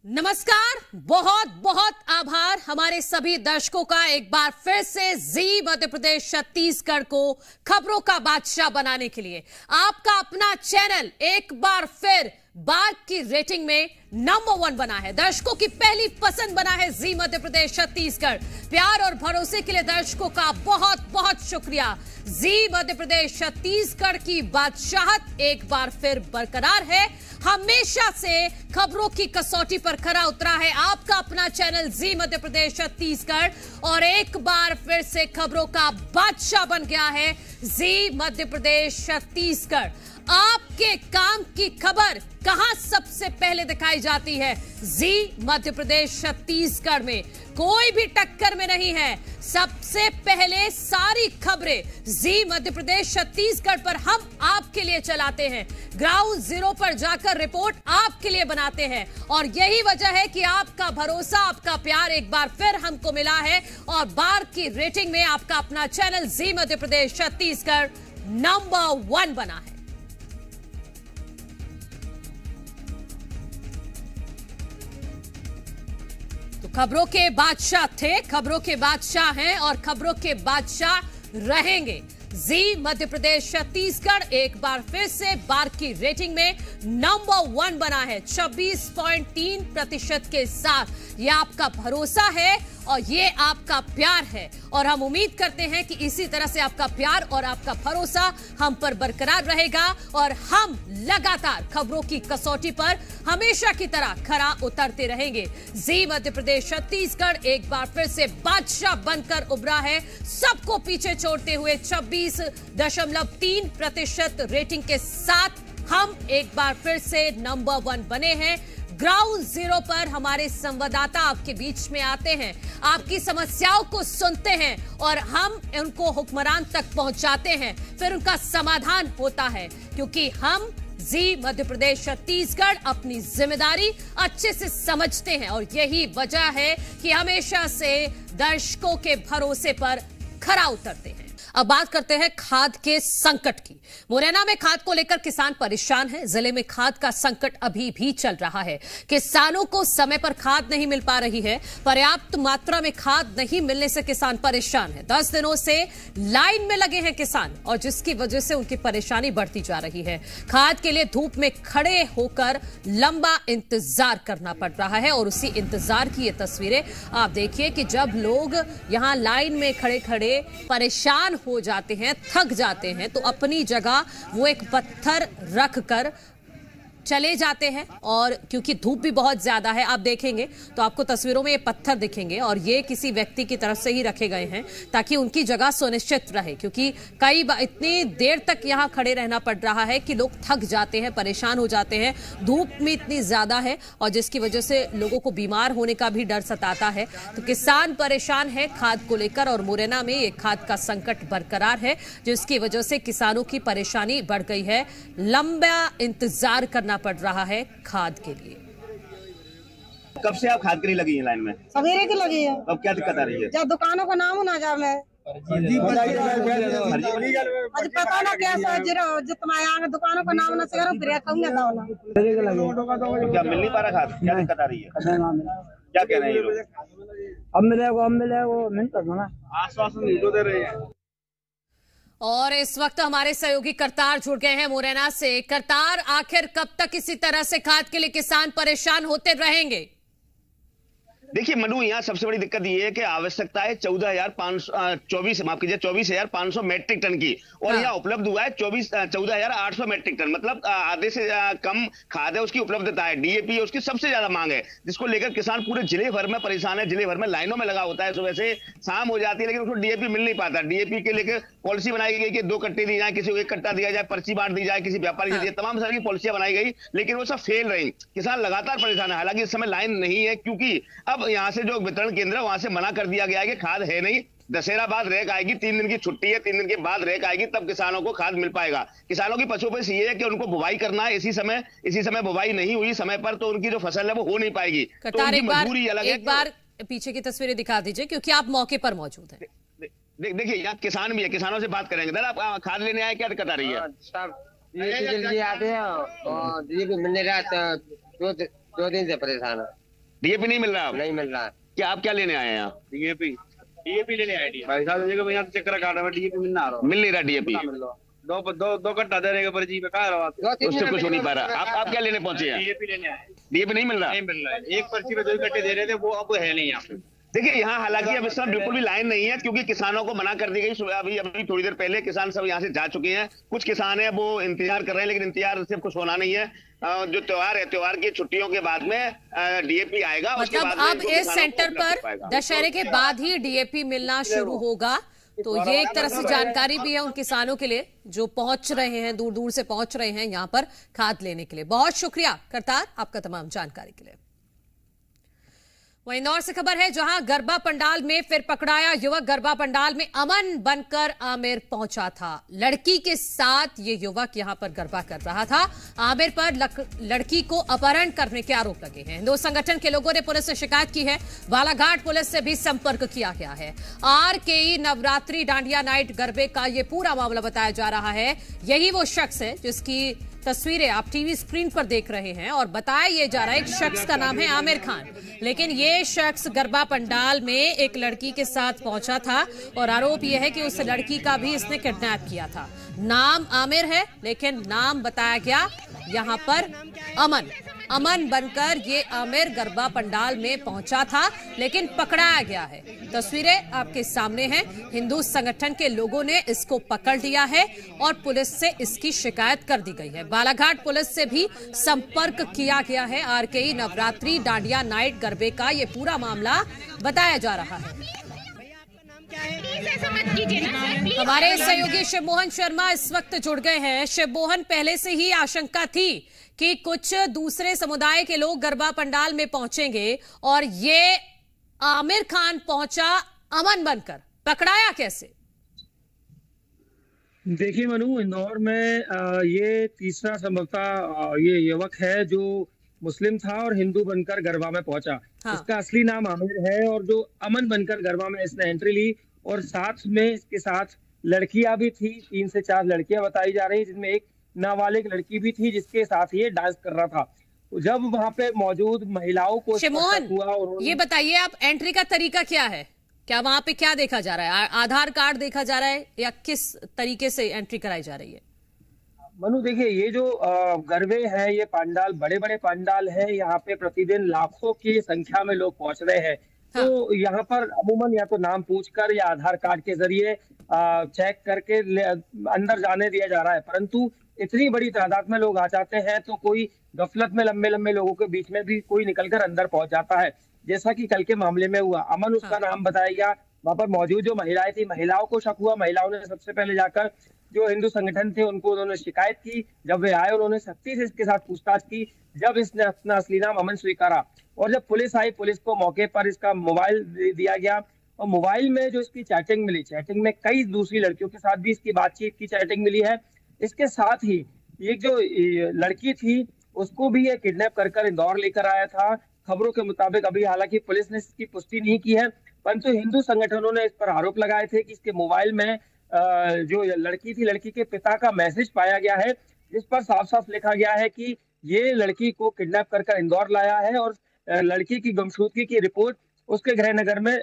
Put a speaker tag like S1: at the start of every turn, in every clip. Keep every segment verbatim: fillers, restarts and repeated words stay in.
S1: नमस्कार, बहुत बहुत आभार हमारे सभी दर्शकों का एक बार फिर से जी मध्य प्रदेश छत्तीसगढ़ को खबरों का बादशाह बनाने के लिए। आपका अपना चैनल एक बार फिर बार की रेटिंग में नंबर वन बना है, दर्शकों की पहली पसंद बना है जी मध्य प्रदेश छत्तीसगढ़। प्यार और भरोसे के लिए दर्शकों का बहुत बहुत शुक्रिया। जी मध्य प्रदेश छत्तीसगढ़ की बादशाहत एक बार फिर बरकरार है, हमेशा से खबरों की कसौटी पर खरा उतरा है आपका अपना चैनल जी मध्य प्रदेश छत्तीसगढ़, और एक बार फिर से खबरों का बादशाह बन गया है जी मध्य प्रदेश छत्तीसगढ़। आपके काम की खबर कहां सबसे पहले दिखाई जाती है? जी मध्य प्रदेश छत्तीसगढ़ में कोई भी टक्कर में नहीं है। सबसे पहले सारी खबरें जी मध्य प्रदेश छत्तीसगढ़ पर हम आपके लिए चलाते हैं, ग्राउंड जीरो पर जाकर रिपोर्ट आपके लिए बनाते हैं, और यही वजह है कि आपका भरोसा, आपका प्यार एक बार फिर हमको मिला है, और बार की रेटिंग में आपका अपना channel Zee Madhya Pradesh Chhattisgarh number one बना है। तो खबरों के बादशाह थे, खबरों के बादशाह हैं और खबरों के बादशाह रहेंगे। जी मध्य प्रदेश छत्तीसगढ़ एक बार फिर से बार की रेटिंग में नंबर वन बना है छब्बीस पॉइंट तीन प्रतिशत के साथ। यह आपका भरोसा है और ये आपका प्यार है, और हम उम्मीद करते हैं कि इसी तरह से आपका प्यार और आपका भरोसा हम पर बरकरार रहेगा, और हम लगातार खबरों की कसौटी पर हमेशा की तरह खरा उतरते रहेंगे। जी मध्य प्रदेश छत्तीसगढ़ एक बार फिर से बादशाह बनकर उभरा है, सबको पीछे छोड़ते हुए छब्बीस दशमलव तीन प्रतिशत रेटिंग के साथ हम एक बार फिर से नंबर वन बने हैं। ग्राउंड जीरो पर हमारे संवाददाता आपके बीच में आते हैं, आपकी समस्याओं को सुनते हैं और हम उनको हुक्मरान तक पहुंचाते हैं, फिर उनका समाधान होता है, क्योंकि हम जी मध्य प्रदेश छत्तीसगढ़ अपनी जिम्मेदारी अच्छे से समझते हैं, और यही वजह है कि हमेशा से दर्शकों के भरोसे पर खरा उतरते हैं। अब बात करते हैं खाद के संकट की। मुरैना में खाद को लेकर किसान परेशान हैं। जिले में खाद का संकट अभी भी चल रहा है। किसानों को समय पर खाद नहीं मिल पा रही है, पर्याप्त मात्रा में खाद नहीं मिलने से किसान परेशान है। दस दिनों से लाइन में लगे हैं किसान, और जिसकी वजह से उनकी परेशानी बढ़ती जा रही है। खाद के लिए धूप में खड़े होकर लंबा इंतजार करना पड़ रहा है, और उसी इंतजार की ये तस्वीरें आप देखिए कि जब लोग यहां लाइन में खड़े खड़े परेशान हो जाते हैं, थक जाते हैं, तो अपनी जगह वो एक पत्थर रख कर चले जाते हैं। और क्योंकि धूप भी बहुत ज्यादा है, आप देखेंगे तो आपको तस्वीरों में ये पत्थर दिखेंगे, और ये किसी व्यक्ति की तरफ से ही रखे गए हैं ताकि उनकी जगह सुनिश्चित रहे, क्योंकि कई बार इतनी देर तक यहां खड़े रहना पड़ रहा है कि लोग थक जाते हैं, परेशान हो जाते हैं। धूप में इतनी ज्यादा है, और जिसकी वजह से लोगों को बीमार होने का भी डर सताता है। तो किसान परेशान है खाद को लेकर, और मुरैना में ये खाद का संकट बरकरार है, जिसकी वजह से किसानों की परेशानी बढ़ गई है। लंबा इंतजार करना पड़ रहा है खाद के लिए।
S2: कब से आप खाद के लिए लगी हैं लाइन में?
S3: सवेरे की लगी है।
S2: अब क्या दिक्कत आ रही है?
S3: जब दुकानों का नाम ना जा मैं आज पता ना कैसा जिरो जितना यहाँ दुकानों का नाम ना से करो फिर कहूँगा दावना।
S2: तो क्या मिल नहीं पा रहा खाद? क्या दिक्कत आ रही है? क्या कह रहे हैं ये लोग?
S4: अब मिलेगा अब मिलेगा नहीं करना,
S2: आश्वासन दे रहे हैं।
S1: और इस वक्त हमारे सहयोगी करतार जुड़ गए हैं मुरैना से। करतार, आखिर कब तक इसी तरह से खाद के लिए किसान परेशान होते रहेंगे?
S2: देखिए मनु, यहाँ सबसे बड़ी दिक्कत ये है कि आवश्यकता है चौदह हजार पाँच सौ चौबीस माफ कीजिए चौबीस हजार पाँच सौ मेट्रिक टन की, और
S1: हाँ।
S2: यहाँ उपलब्ध हुआ है चौबीस चौदह हजार आठ सौ मेट्रिक टन, मतलब आधे से कम खाद है उसकी उपलब्धता है। डीएपी है उसकी सबसे ज्यादा मांग है, जिसको लेकर किसान पूरे जिले भर में परेशान है। जिले भर में लाइनों में लगा होता है, सुबह से शाम हो जाती है, लेकिन उसको डीएपी मिल नहीं पाता। डीएपी के लेकर पॉलिसी बनाई गई कि दो कट्टे दी जाए, किसी को एक कट्टा दिया जाए, पर्ची बांट दी जाए, किसी व्यापारी से, तमाम सारी पॉलिसियां बनाई गई, लेकिन वो सब फेल रही। किसान लगातार परेशान है। हालांकि इस समय लाइन नहीं है, क्योंकि अब यहाँ से जो वितरण केंद्र वहां से मना कर दिया गया है कि खाद है नहीं। दशहरा बाद रेक आएगी, तीन दिन की छुट्टी है, तीन दिन के बाद रेक आएगी, तब किसानों को खाद मिल पाएगा। किसानों की पशुपेश ये है कि उनको बुवाई करना है, इसी समय इसी समय बुवाई नहीं हुई समय पर, तो उनकी जो फसल है वो हो नहीं पाएगी। तो उनकी मजबूरी अलग है।
S1: एक बार पीछे की तस्वीरें दिखा दीजिए, क्योंकि आप मौके पर मौजूद हैं।
S2: देखिए यहाँ किसान भी है, किसानों से बात करेंगे। दादा आप खाद लेने आए, क्या दिक्कत आ रही है?
S4: जल्दी आते हैं और मिलने रहा दो दो दिन से परेशान है।
S2: डीएपी नहीं मिल रहा?
S5: नहीं मिल रहा है।
S2: क्या आप क्या लेने आए हैं यहाँ?
S5: डीएपी डीएपी लेने आए भाई साहब, देखो यहाँ चक्कर काट रहा है, डीएपी मिल ना रहा,
S2: मिल नहीं रहा डीएपी।
S5: दो दो दो घंटा देने के पर्ची पे कहा रहा,
S2: उससे कुछ हो नहीं पा रहा। आप आप क्या लेने पहुंचे हैं?
S5: डीएपी लेने आए।
S2: डीएपी नहीं मिल रहा?
S5: नहीं मिल रहा है, एक पर्ची पे दो घंटे दे रहे थे, वो अब है नहीं यहाँ पे।
S2: देखिए यहाँ हालांकि अब इस समय बिल्कुल भी लाइन नहीं है, क्योंकि किसानों को मना कर दी गई। अभी अभी थोड़ी देर पहले किसान सब यहाँ से जा चुके हैं। कुछ किसान है वो इंतजार कर रहे हैं, लेकिन इंतजार से कुछ होना नहीं है। जो त्योहार है, त्योहार की छुट्टियों के बाद में डीएपी आएगा।
S1: मतलब अब इस सेंटर पर दशहरे के बाद ही डीएपी मिलना शुरू होगा। तो ये एक तरह से जानकारी भी है उन किसानों के लिए जो पहुंच रहे हैं, दूर दूर से पहुंच रहे हैं यहाँ पर खाद लेने के लिए। बहुत शुक्रिया करतार आपका तमाम जानकारी के लिए। वहीं इंदौर से खबर है, जहां गरबा पंडाल में फिर पकड़ाया युवक। गरबा पंडाल में अमन बनकर आमिर पहुंचा था। लड़की के साथ ये युवक यहां पर गरबा कर रहा था। आमिर पर लड़की को अपहरण करने के आरोप लगे हैं। हिंदू संगठन के लोगों ने पुलिस से शिकायत की है। बालाघाट पुलिस से भी संपर्क किया गया है। आरकेई नवरात्रि डांडिया नाइट गरबे का ये पूरा मामला बताया जा रहा है। यही वो शख्स है जिसकी तस्वीरें आप टीवी स्क्रीन पर देख रहे हैं और बताया ये जा रहा है एक शख्स का नाम है आमिर खान। लेकिन ये शख्स गरबा पंडाल में एक लड़की के साथ पहुंचा था और आरोप यह है कि उस लड़की का भी इसने किडनैप किया था। नाम आमिर है, लेकिन नाम बताया गया यहां पर अमन। अमन बनकर ये आमिर गरबा पंडाल में पहुंचा था, लेकिन पकड़ाया गया है। तस्वीरें आपके सामने हैं। हिंदू संगठन के लोगों ने इसको पकड़ लिया है और पुलिस से इसकी शिकायत कर दी गई है। बालाघाट पुलिस से भी संपर्क किया गया है। आरकेई नवरात्रि डांडिया नाइट गरबे का ये पूरा मामला बताया जा रहा है। हमारे सहयोगी शिवमोहन शर्मा इस वक्त जुड़ गए हैं। शिवमोहन, पहले से ही आशंका थी कि कुछ दूसरे समुदाय के लोग गरबा पंडाल में पहुंचेंगे और ये आमिर खान पहुंचा अमन बनकर, पकड़ाया कैसे?
S4: देखिए मनु, इंदौर में ये तीसरा संभवतः ये युवक है जो मुस्लिम था और हिंदू बनकर गरबा में पहुंचा। हाँ। इसका असली नाम आमिर है और जो अमन बनकर गरबा में इसने एंट्री ली और साथ में इसके साथ लड़कियां भी थी। तीन से चार लड़कियां बताई जा रही, जिसमें एक नाबालिग लड़की भी थी जिसके साथ ये डांस कर रहा था। जब वहां पे मौजूद महिलाओं को
S1: शिवमोहन, ये बताइए आप एंट्री का तरीका क्या है? क्या वहां पे क्या देखा जा रहा है? आधार कार्ड देखा जा रहा है या किस तरीके से एंट्री कराई जा रही है?
S4: मनु देखिए, ये जो गरबे है, ये पंडाल बड़े बड़े पंडाल है। यहाँ पे प्रतिदिन लाखों की संख्या में लोग पहुंच रहे हैं। हाँ। तो यहाँ पर अमूमन या तो नाम पूछकर या आधार कार्ड के जरिए चेक करके अंदर जाने दिया जा रहा है, परंतु इतनी बड़ी तादाद में लोग आ जाते हैं तो कोई गफलत में लंबे लंबे लोगों के बीच में भी कोई निकलकर अंदर पहुंच जाता है, जैसा कि कल के मामले में हुआ। अमन उसका हाँ। नाम बताया गया। वहां पर मौजूद जो महिलाएं थी, महिलाओं को शक हुआ। महिलाओं ने सबसे पहले जाकर जो हिंदू संगठन थे उनको उन्होंने शिकायत की। जब वे आए उन्होंने सख्ती से इसके साथ पूछताछ की। जब इसने अपना असली नाम अमन स्वीकारा और जब पुलिस आई, पुलिस को मौके पर इसका मोबाइल दिया गया और मोबाइल में जो इसकी चैटिंग मिली, चैटिंग में कई दूसरी लड़कियों के साथ भी इसकी बातचीत की चैटिंग मिली है। इसके साथ ही ये जो लड़की थी उसको भी ये किडनैप कर कर इंदौर लेकर आया था। खबरों के मुताबिक अभी हालांकि पुलिस ने इसकी पुष्टि नहीं की है, परंतु हिंदू संगठनों ने इस पर आरोप लगाए थे कि इसके मोबाइल में जो लड़की थी, लड़की के पिता का मैसेज पाया गया है, जिस पर साफ साफ लिखा गया है कि ये लड़की को किडनैप कर कर इंदौर लाया है और लड़की की गुमशुदगी की रिपोर्ट उसके गृहनगर में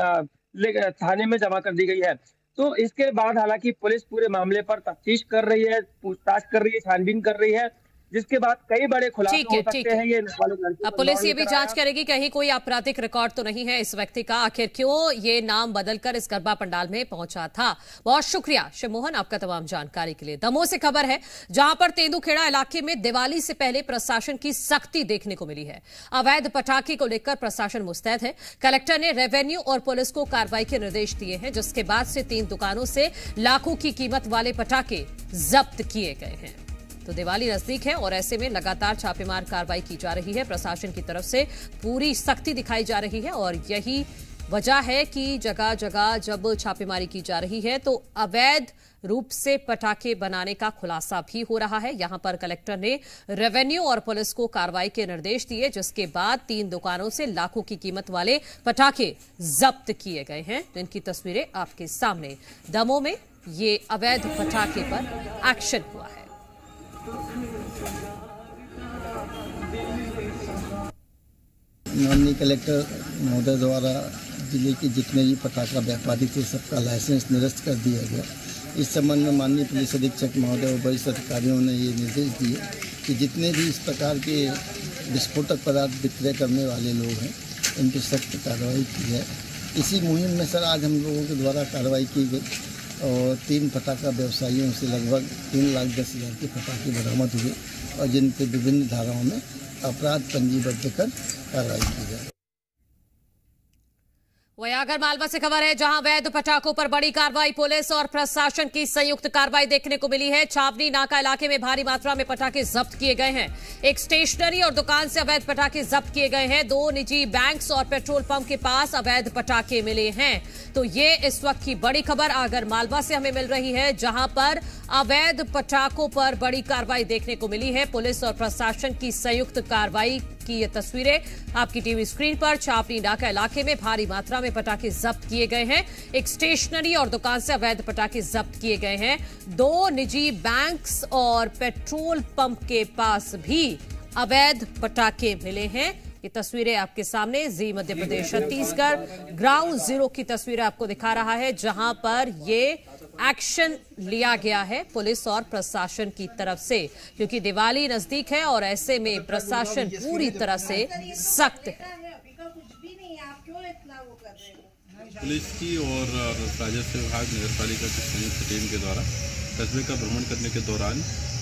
S4: थाने में जमा कर दी गई है। तो इसके बाद हालांकि पुलिस पूरे मामले पर तफ्तीश कर रही है, पूछताछ कर रही है, छानबीन कर रही है, जिसके बाद कई बड़े खुलासे हो सकते हैं। ये
S1: अब पुलिस ये भी जांच करेगी कहीं कोई आपराधिक रिकॉर्ड तो नहीं है इस व्यक्ति का, आखिर क्यों ये नाम बदलकर इस गरबा पंडाल में पहुंचा था। बहुत शुक्रिया शिवमोहन आपका तमाम जानकारी के लिए। दमोह से खबर है, जहां पर तेंदुखेड़ा इलाके में दिवाली से पहले प्रशासन की सख्ती देखने को मिली है। अवैध पटाखे को लेकर प्रशासन मुस्तैद है। कलेक्टर ने रेवेन्यू और पुलिस को कार्रवाई के निर्देश दिए हैं, जिसके बाद से तीन दुकानों से लाखों की कीमत वाले पटाखे जब्त किए गए हैं। तो दिवाली नजदीक है और ऐसे में लगातार छापेमार कार्रवाई की जा रही है। प्रशासन की तरफ से पूरी सख्ती दिखाई जा रही है और यही वजह है कि जगह जगह जब छापेमारी की जा रही है तो अवैध रूप से पटाखे बनाने का खुलासा भी हो रहा है। यहां पर कलेक्टर ने रेवेन्यू और पुलिस को कार्रवाई के निर्देश दिए, जिसके बाद तीन दुकानों से लाखों की कीमत वाले पटाखे जब्त किए गए हैं, जिनकी तस्वीरें आपके सामने। दमोह में ये अवैध पटाखे पर एक्शन हुआ है।
S6: मोहनी कलेक्टर महोदय द्वारा जिले के जितने भी पटाखा व्यापारी थे सबका लाइसेंस निरस्त कर दिया गया। इस संबंध में माननीय पुलिस अधीक्षक महोदय और वरिष्ठ अधिकारियों ने ये निर्देश दिए कि जितने भी इस प्रकार के विस्फोटक पदार्थ विक्रय करने वाले लोग हैं इन पर सख्त कार्रवाई की जाए। इसी मुहिम में सर आज हम लोगों के द्वारा कार्रवाई की गई और तीन पटाखा व्यवसायियों से लगभग तीन लाख दस हज़ार के पटाखे बरामद हुए और जिन पर विभिन्न धाराओं में अपराध पंजीबद्ध कर कार्रवाई की जाए।
S1: वहीं आगर मालवा से खबर है, जहां अवैध पटाखों पर बड़ी कार्रवाई, पुलिस और प्रशासन की संयुक्त कार्रवाई देखने को मिली है। छावनी नाका इलाके में भारी मात्रा में पटाखे जब्त किए गए हैं। एक स्टेशनरी और दुकान से अवैध पटाखे जब्त किए गए हैं। दो निजी बैंक्स और पेट्रोल पंप के पास अवैध पटाखे मिले हैं। तो ये इस वक्त की बड़ी खबर आगर मालवा से हमें मिल रही है, जहां पर अवैध पटाखों पर बड़ी कार्रवाई देखने को मिली है। पुलिस और प्रशासन की संयुक्त कार्रवाई की ये तस्वीरें आपकी टीवी स्क्रीन पर। छावनी नाका इलाके में भारी मात्रा में पटाखे जब्त किए गए हैं। एक स्टेशनरी और दुकान से अवैध पटाखे जब्त किए गए हैं। दो निजी बैंक्स और पेट्रोल पंप के पास भी अवैध पटाखे मिले हैं। ये तस्वीरें आपके सामने जी मध्य प्रदेश छत्तीसगढ़ ग्राउंड जीरो की तस्वीरें आपको दिखा रहा है, जहां पर ये एक्शन लिया गया है पुलिस और प्रशासन की तरफ से, क्योंकि दिवाली नजदीक है और ऐसे में प्रशासन पूरी तरह से सख्त है।
S7: पुलिस की और राजस्व विभाग नगर पालिका की संयुक्त टीम के द्वारा कस्बे का भ्रमण करने के दौरान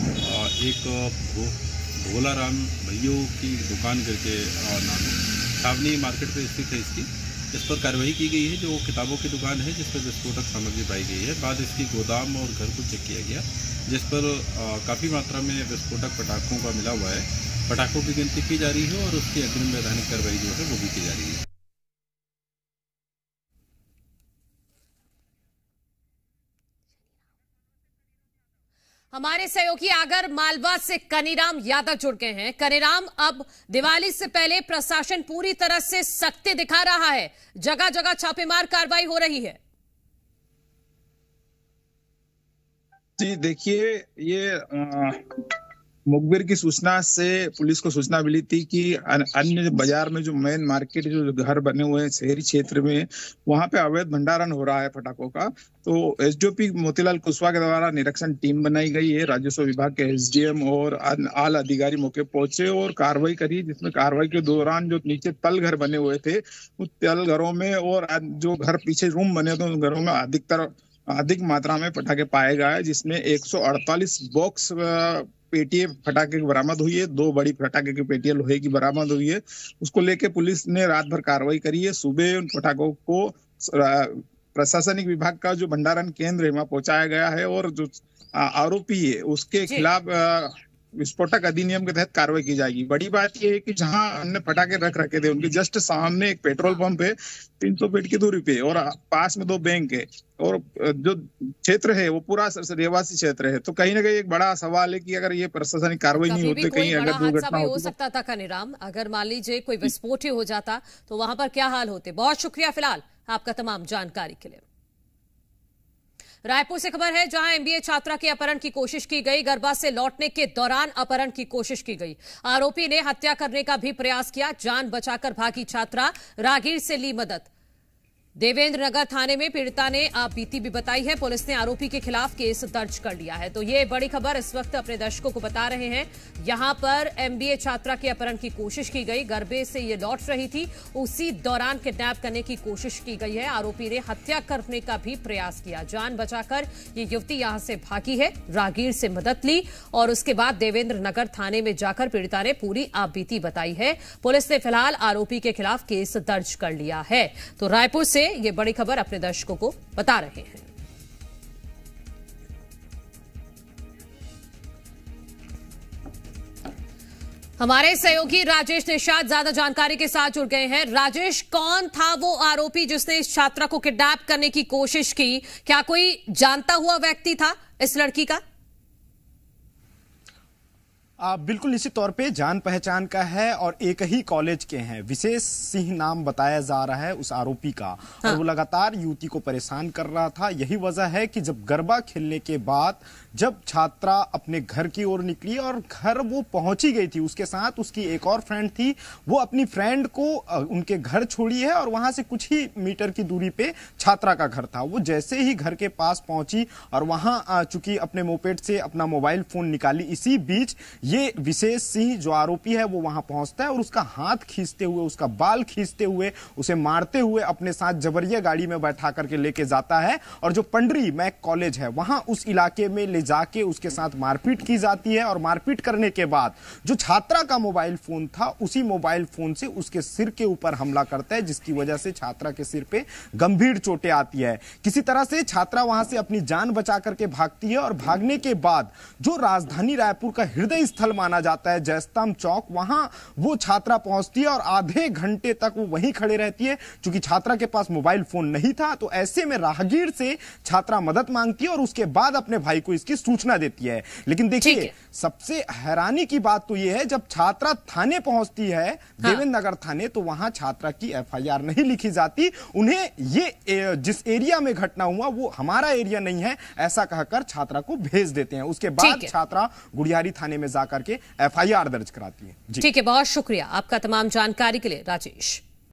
S7: एक भोला राम भैयों की दुकान करके नाम छावनी मार्केट पे स्थित है, इसकी इस पर कार्रवाई की गई है। जो किताबों की दुकान है जिस पर विस्फोटक सामग्री पाई गई है, बाद इसकी गोदाम और घर को चेक किया गया, जिस पर काफ़ी मात्रा में विस्फोटक पटाखों का मिला हुआ है। पटाखों की गिनती की जा रही है और उसकी अग्रिम वैधानिक कार्रवाई जो है वो भी की जा रही है।
S1: हमारे सहयोगी आगर मालवा से कनीराम यादव जुड़ गए हैं। कनीराम, अब दिवाली से पहले प्रशासन पूरी तरह से सख्ती दिखा रहा है, जगह जगह छापेमार कार्रवाई हो रही है।
S8: जी देखिए, ये मुखबिर की सूचना से पुलिस को सूचना मिली थी कि अन्य बाजार में जो मेन मार्केट जो घर बने हुए हैं शहरी क्षेत्र में, वहां पे अवैध भंडारण हो रहा है पटाखों का। तो एसडीओपी मोतीलाल कुशवाहा के द्वारा निरीक्षण टीम बनाई गई है। राजस्व विभाग के एसडीएम और आला अधिकारी मौके पहुंचे और कार्रवाई करी, जिसमें कार्रवाई के दौरान जो नीचे तल घर बने हुए थे उन तल घरों में और जो घर पीछे रूम बने थे उन घरों में अधिकतर अधिक मात्रा में पटाखे पाए गए, जिसमें एक सौ अड़तालीस बॉक्स पेटियां पटाखे की बरामद हुई है। दो बड़ी पटाखे की पेटियां लोहे की बरामद हुई है। उसको लेके पुलिस ने रात भर कार्रवाई करी है। सुबह उन पटाखों को प्रशासनिक विभाग का जो भंडारण केंद्र है वहां पहुंचाया गया है और जो आरोपी है उसके खिलाफ विस्फोटक अधिनियम के तहत कार्रवाई की जाएगी। बड़ी बात यह है कि जहां हमने पटाखे रख रखे थे उनके जस्ट सामने एक पेट्रोल पंप है तीन सौ फीट की दूरी पे और पास में दो बैंक है और जो क्षेत्र है वो पूरा रहवासी क्षेत्र है। तो कहीं ना कहीं एक बड़ा सवाल है कि अगर ये प्रशासनिक कार्रवाई नहीं होती, कहीं अगर दुर्घटना हो
S1: सकता था कनीराम, अगर मान लीजिए कोई विस्फोट ही हो जाता तो वहां पर क्या हाल होते। बहुत शुक्रिया फिलहाल आपका तमाम जानकारी के लिए। रायपुर से खबर है, जहां एमबीए छात्रा के अपहरण की कोशिश की गई। गरबा से लौटने के दौरान अपहरण की कोशिश की गई। आरोपी ने हत्या करने का भी प्रयास किया। जान बचाकर भागी छात्रा, राहगीर से ली मदद। देवेंद्र नगर थाने में पीड़िता ने बीती भी बताई है। पुलिस ने आरोपी के खिलाफ केस दर्ज कर लिया है। तो ये बड़ी खबर इस वक्त अपने दर्शकों को बता रहे हैं। यहां पर एमबीए छात्रा के अपहरण की कोशिश की गई। गरबे से ये लौट रही थी, उसी दौरान किडनैप करने की कोशिश की गई है। आरोपी ने हत्या करने का भी प्रयास किया। जान बचाकर ये युवती यहां से भागी है, राहगीर से मदद ली और उसके बाद देवेंद्र नगर थाने में जाकर पीड़िता ने पूरी आपबीती बताई है। पुलिस ने फिलहाल आरोपी के खिलाफ केस दर्ज कर लिया है। तो रायपुर से ये बड़ी खबर अपने दर्शकों को बता रहे हैं। हमारे सहयोगी राजेश निषाद ज्यादा जानकारी के साथ जुड़ गए हैं। राजेश, कौन था वो आरोपी जिसने इस छात्रा को किडनैप करने की कोशिश की? क्या कोई जानता हुआ व्यक्ति था इस लड़की का?
S9: आ, बिल्कुल निश्चित तौर पे जान पहचान का है और एक ही कॉलेज के हैं। विशेष सिंह नाम बताया जा रहा है उस आरोपी का। हाँ। और वो लगातार युवती को परेशान कर रहा था। यही वजह है कि जब गरबा खेलने के बाद जब छात्रा अपने घर की ओर निकली और घर वो पहुंची गई थी, उसके साथ उसकी एक और फ्रेंड थी, वो अपनी फ्रेंड को उनके घर छोड़ी है और वहां से कुछ ही मीटर की दूरी पे छात्रा का घर था। वो जैसे ही घर के पास पहुंची और वहां चूंकि अपने मोपेड से अपना मोबाइल फोन निकाली, इसी बीच ये विशेष सिंह जो आरोपी है वो वहां पहुंचता है और उसका हाथ खींचते हुए, उसका बाल खींचते हुए, उसे मारते हुए अपने साथ जबरिया गाड़ी में बैठा करके लेके जाता है और जो पंडरी मैक कॉलेज है वहां उस इलाके में ले जाके उसके साथ मारपीट की जाती है। और मारपीट करने के बाद जो छात्रा का मोबाइल फोन था, उसी मोबाइल फोन से उसके सिर के ऊपर हमला करता है, जिसकी वजह से छात्रा के सिर पे गंभीर चोटें आती है। किसी तरह से छात्रा वहां से अपनी जान बचा करके भागती है और भागने के बाद जो राजधानी रायपुर का हृदय स्थल माना जाता है जयस्तंभ चौक, वहां वो छात्रा पहुंचती है और आधे घंटे तक वो वहीं खड़े रहती है। क्योंकि छात्रा के पास मोबाइल फोन नहीं था तो ऐसे में राहगीर से छात्रा मदद मांगती है और उसके बाद अपने भाई को इसकी सूचना देती है। लेकिन देखिए सबसे हैरानी की बात तो यह है, जब छात्रा थाने पहुंचती है, हाँ। देवेंद्र नगर थाने, तो वहां छात्रा की एफ आई आर नहीं लिखी जाती। उन्हें ये जिस एरिया में घटना हुआ वो हमारा एरिया नहीं है ऐसा कहकर छात्रा को भेज देते हैं। उसके बाद छात्रा गुड़ियारी थाने में जाकर के एफ आई आर दर्ज कराती है।
S1: ठीक है, बहुत शुक्रिया आपका तमाम जानकारी के लिए राजेश।